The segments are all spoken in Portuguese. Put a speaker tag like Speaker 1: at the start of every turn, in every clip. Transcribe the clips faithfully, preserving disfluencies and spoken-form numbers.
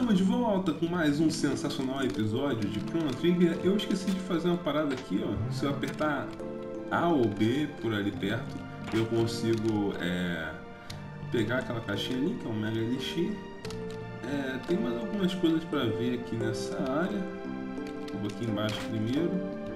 Speaker 1: Estamos de volta com mais um sensacional episódio de Chrono Trigger. Eu esqueci de fazer uma parada aqui, ó. Se eu apertar A ou B por ali perto, eu consigo é, pegar aquela caixinha ali, que é um Mega Elixir. É, tem mais algumas coisas para ver aqui nessa área. Eu vou aqui embaixo primeiro.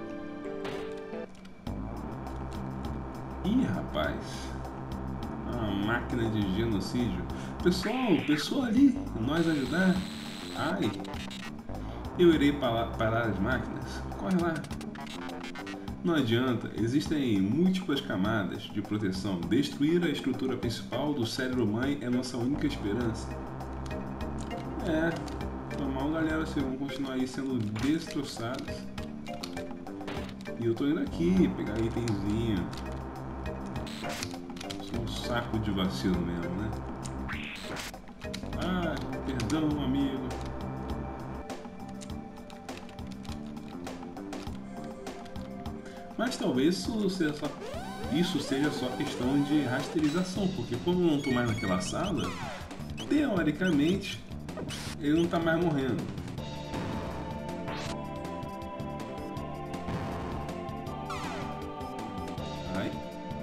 Speaker 1: Ih, rapaz, uma máquina de genocídio. Pessoal, pessoal ali, nós ajudar. Ai, eu irei parar as máquinas. Corre lá. Não adianta, existem múltiplas camadas de proteção. Destruir a estrutura principal do cérebro-mãe é nossa única esperança. É, normal, galera, vocês vão continuar aí sendo destroçados. E eu tô indo aqui pegar itemzinho. Sou um saco de vacilo mesmo, né? Ah, perdão, amigo. Mas talvez isso seja só, isso seja só questão de rasterização, porque como eu não estou mais naquela sala, teoricamente ele não está mais morrendo. Ai.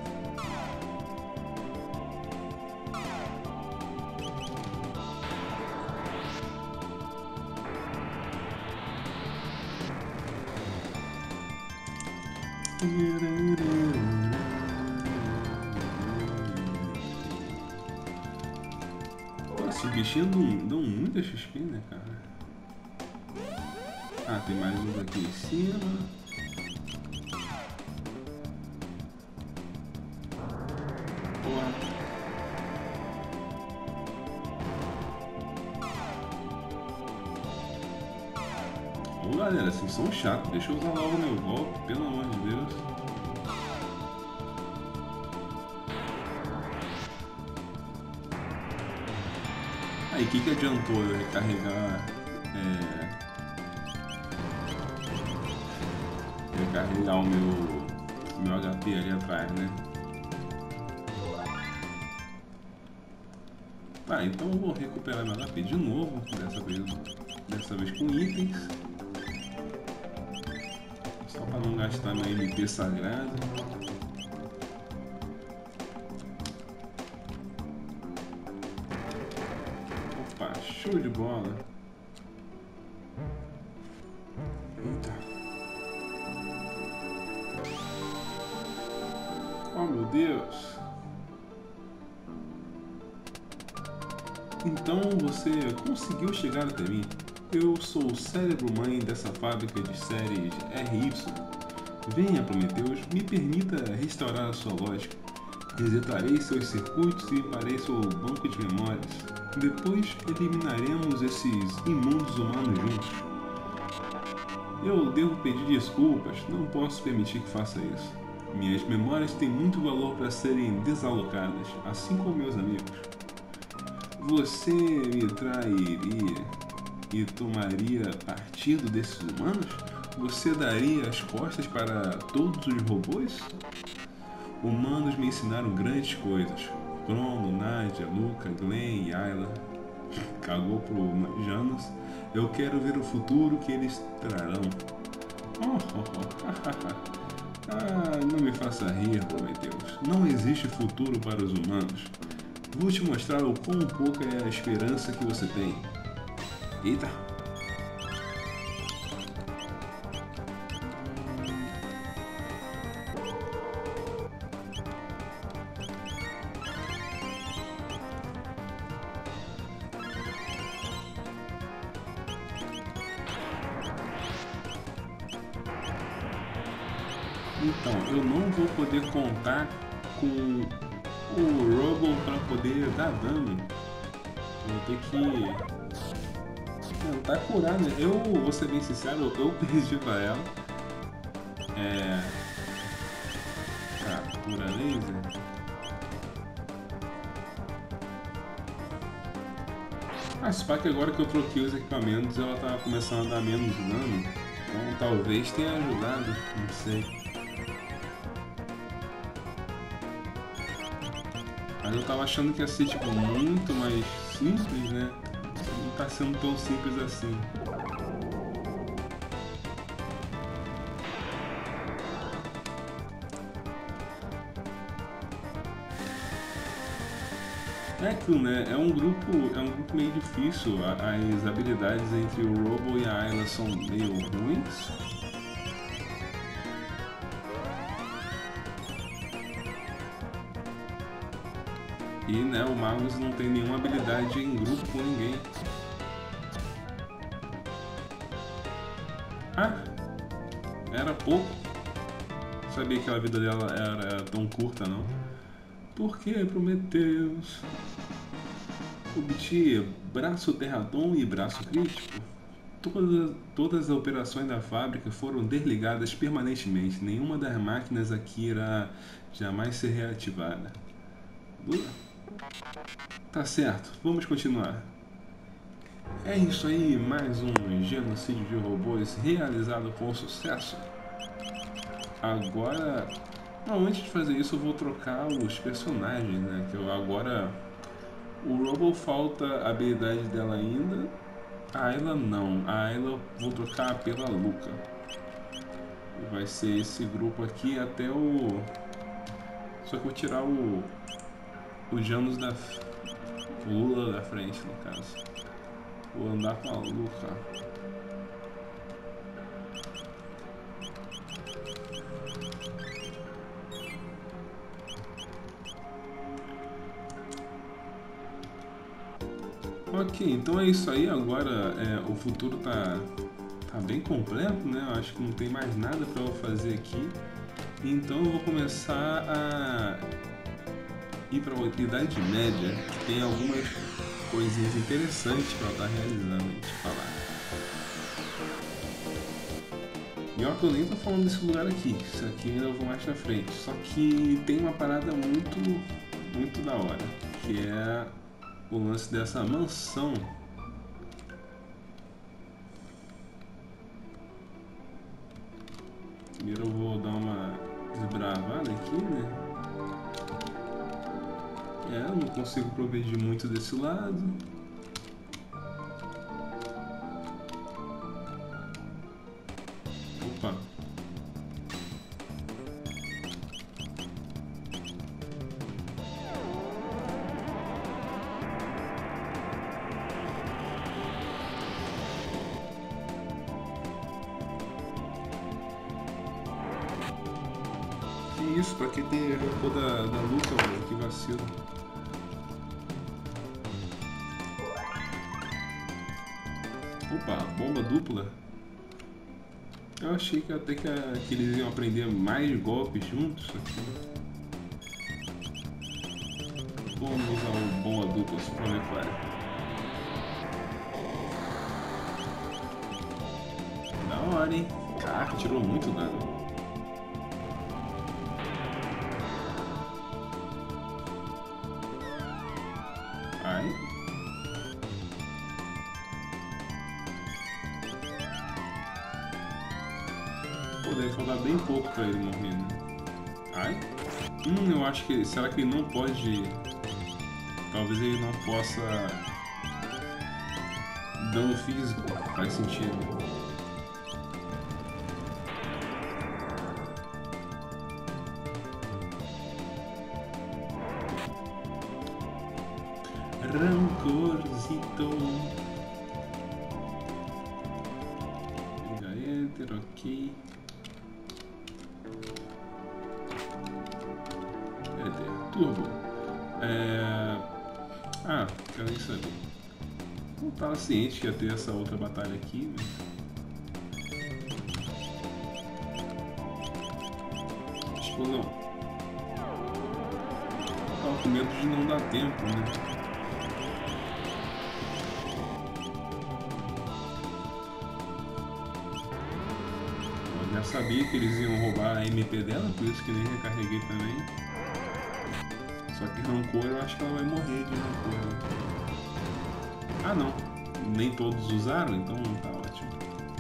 Speaker 1: Esses bichinhos dão, dão muita X P, né, cara? Ah, tem mais uns aqui em cima. Porra. Ô, galera, vocês são chatos. Deixa eu usar logo meu golpe, pelo amor de Deus. Aí, o que que adiantou eu recarregar, é, recarregar o meu, meu H P ali atrás, né? Tá, então eu vou recuperar meu H P de novo, dessa vez, dessa vez com itens. Só para não gastar meu M P sagrado. Show de bola. Eita. Oh, meu Deus. Então você conseguiu chegar até mim. Eu sou o cérebro-mãe dessa fábrica de séries R Y. Venha, Prometheus, me permita restaurar a sua lógica. Resetarei seus circuitos e limparei seu banco de memórias. Depois eliminaremos esses imundos humanos juntos. Eu devo pedir desculpas, não posso permitir que faça isso. Minhas memórias têm muito valor para serem desalocadas, assim como meus amigos. Você me trairia e tomaria partido desses humanos? Você daria as costas para todos os robôs? Humanos me ensinaram grandes coisas. Crono, Nadia, Luca, Glenn e Ayla. Cagou pro Janus. Eu quero ver o futuro que eles trarão. Oh, oh, oh. Ah, não me faça rir, Prometheus. Não existe futuro para os humanos. Vou te mostrar o quão pouca é a esperança que você tem. Eita! Então, eu não vou poder contar com o Robo para poder dar dano. Eu vou ter que tentar curar, né? Eu vou ser bem sincero, eu pedi pra ela. É. Tá, cura laser. Ah, se pá que agora que eu troquei os equipamentos ela tá começando a dar menos dano. Então talvez tenha ajudado, não sei. Mas eu tava achando que ia ser tipo muito mais simples, né? tá sendo tão simples assim. É aquilo, né? É um grupo, é um grupo meio difícil. As habilidades entre o Robo e a Ayla são meio ruins. E, né, o Magus não tem nenhuma habilidade em grupo com ninguém. Ah! Era pouco. Não sabia que a vida dela era tão curta, não. Por que, Prometheus? Obtive braço Terradon e braço crítico. Todas, todas as operações da fábrica foram desligadas permanentemente. Nenhuma das máquinas aqui irá jamais ser reativada. Tá certo, vamos continuar. É isso aí, mais um genocídio de robôs realizado com sucesso. Agora, não, antes de fazer isso eu vou trocar os personagens, né? Que eu agora o Robo falta a habilidade dela ainda. A Ayla não, a Ayla vou trocar pela Luca. Vai ser esse grupo aqui até o. Só que eu vou tirar o o Janus da o Lula da frente, no caso. Vou andar com a Luca. Ok, então é isso aí. Agora é, o futuro tá, tá bem completo, né? Eu acho que não tem mais nada para eu fazer aqui. Então eu vou começar a ir para a Idade Média, que tem algumas coisinhas interessantes para eu estar realizando, deixa eu falar. E ó, que eu nem tô falando desse lugar aqui, isso aqui ainda eu vou mais pra frente. Só que tem uma parada muito, muito da hora, que é o lance dessa mansão. Primeiro eu vou dar uma desbravada aqui, né? É, eu não consigo progredir muito desse lado. Opa. Que isso? Pra que ter robô da, da Luca, mano? Que vacilo. Opa, bomba dupla. Eu achei que até que, a, que eles iam aprender mais golpes juntos aqui. Vamos usar o bomba dupla só pra ver qual é. Da hora, hein? Caraca, tirou muito dano. Ai. Pô, deve faltar bem pouco pra ele morrer, né? Ai. Hum, eu acho que... Será que ele não pode... Talvez ele não possa... Dano físico. Faz sentido. Rancorzito. Liga Enter, ok. Enter, turbo. É... Ah, quero nem saber. Não estava ciente que ia ter essa outra batalha aqui, né? Explosão. Tava com medo de não dar tempo, né? Eu já sabia que eles iam roubar a M P dela, por isso que nem recarreguei também. Só que rancor, eu acho que ela vai morrer de rancor. Ah não, nem todos usaram, então tá ótimo.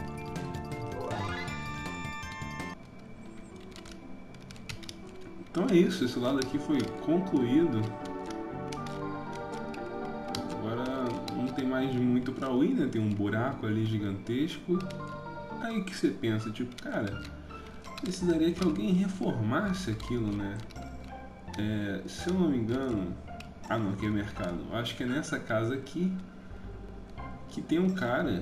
Speaker 1: Então é isso, esse lado aqui foi concluído. Agora não tem mais faz muito pra Wii, né? Tem um buraco ali gigantesco. Aí que você pensa, tipo, cara, precisaria que alguém reformasse aquilo, né? É, se eu não me engano... Ah não, aqui é mercado. Eu acho que é nessa casa aqui que tem um cara.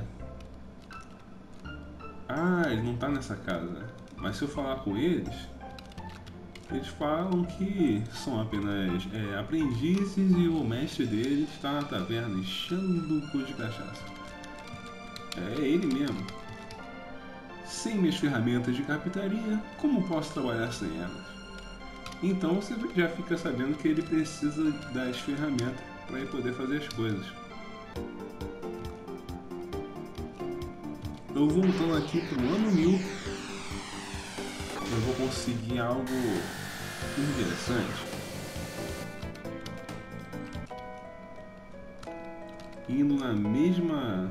Speaker 1: Ah, ele não tá nessa casa. Mas se eu falar com eles, eles falam que são apenas é, aprendizes e o mestre deles está na taverna enchendo o cu de cachaça. É ele mesmo. Sem minhas ferramentas de carpintaria, como posso trabalhar sem elas? Então você já fica sabendo que ele precisa das ferramentas para ele poder fazer as coisas. Eu voltando aqui pro ano mil, eu vou conseguir algo interessante. Indo na mesma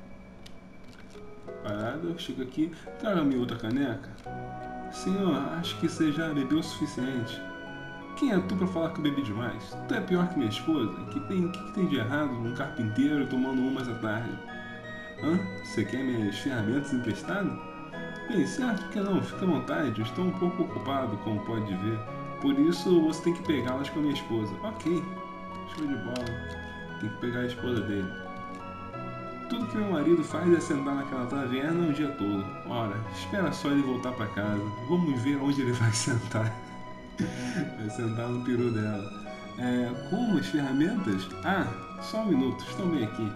Speaker 1: parada, eu chego aqui, traga-me outra caneca. Senhor, acho que você já bebeu o suficiente. Quem é tu pra falar que eu bebi demais? Tu é pior que minha esposa? O que tem, que, que tem de errado um carpinteiro tomando umas à tarde? Hã? Você quer minhas ferramentas emprestadas? Bem, certo que não, fica à vontade, eu estou um pouco ocupado, como pode ver. Por isso você tem que pegá-las com a minha esposa. Ok, show de bola. Tem que pegar a esposa dele. Tudo que meu marido faz é sentar naquela taverna o dia todo. Ora, espera só ele voltar pra casa. Vamos ver onde ele vai sentar. Vai sentar no peru dela. É, como as ferramentas? Ah, só um minuto, estão bem aqui.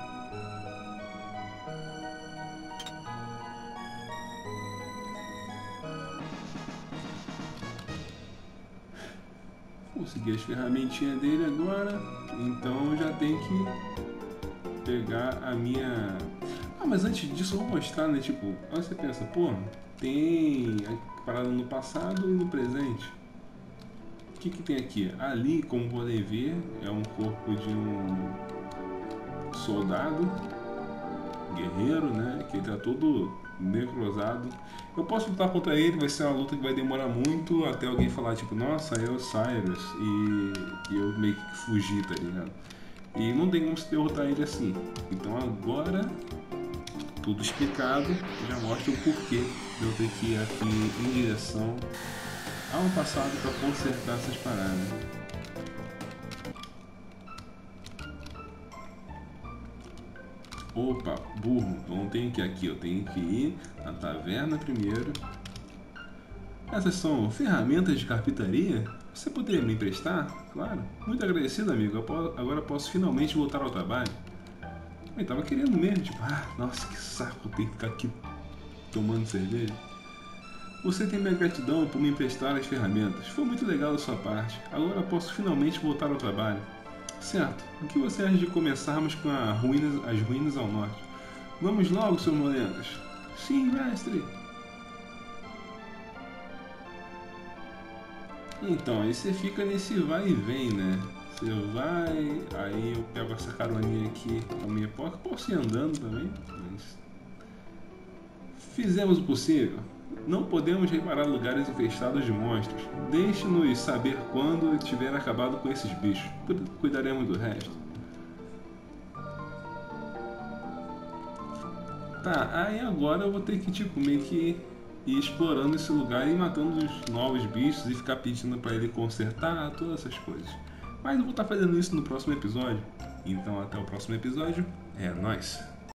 Speaker 1: Consegui as ferramentinhas dele agora. Então já tem que pegar a minha... Ah, mas antes disso eu vou mostrar, né? Tipo, aí você pensa, pô, tem a parada no passado e no presente. O que que tem aqui? Ali, como podem ver, é um corpo de um soldado, guerreiro, né? Que ele tá todo necrosado. Eu posso lutar contra ele, vai ser uma luta que vai demorar muito até alguém falar, tipo, nossa, é o Cyrus. E, e eu meio que fugi, tá ligado? E não tem como se derrotar ele assim. Então agora, tudo explicado, já mostra o porquê de eu ter que ir aqui em direção ao passado para consertar essas paradas. Opa, burro, eu não tenho que ir aqui, eu tenho que ir na taverna primeiro. Essas são ferramentas de carpintaria? Você poderia me emprestar? Claro. Muito agradecido, amigo. Eu posso, agora posso finalmente voltar ao trabalho. Eu tava querendo mesmo, tipo, ah, nossa, que saco, ter que ficar aqui tomando cerveja. Você tem minha gratidão por me emprestar as ferramentas. Foi muito legal da sua parte. Agora posso finalmente voltar ao trabalho. Certo. O que você acha de começarmos com a ruínas, as ruínas ao norte? Vamos logo, seus moleques. Sim, mestre. Então, aí você fica nesse vai e vem, né? Você vai, aí eu pego essa caroninha aqui com a minha porca, posso ir andando também, mas... Fizemos o possível. Não podemos reparar lugares infestados de monstros. Deixe-nos saber quando tiver acabado com esses bichos. Cuidaremos do resto. Tá, aí agora eu vou ter que, tipo, meio que ir explorando esse lugar e matando os novos bichos e ficar pedindo pra ele consertar, todas essas coisas. Mas eu vou estar fazendo isso no próximo episódio. Então até o próximo episódio. É nóis!